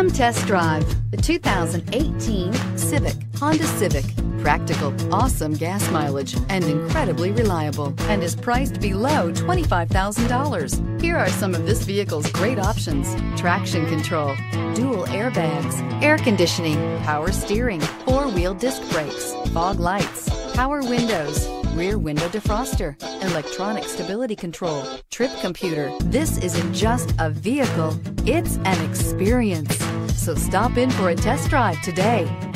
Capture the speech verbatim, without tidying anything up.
Come test drive the two thousand eighteen Civic, Honda Civic. Practical, awesome gas mileage, and incredibly reliable, and is priced below twenty-five thousand dollars. Here are some of this vehicle's great options: traction control, dual airbags, air conditioning, power steering, four-wheel disc brakes, fog lights, power windows, rear window defroster, electronic stability control, trip computer. This isn't just a vehicle, it's an experience. So stop in for a test drive today.